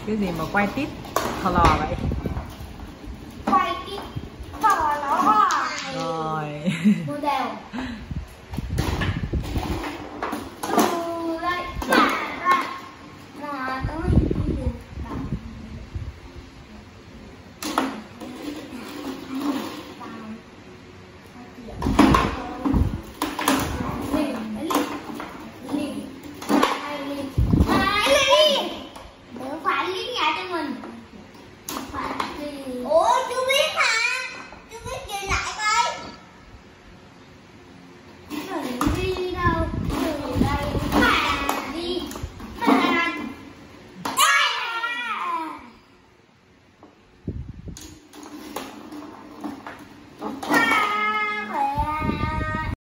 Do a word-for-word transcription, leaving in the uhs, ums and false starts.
Cái gì mà quay tít thò lò vậy? Quay tít thò lò. Rồi. Model.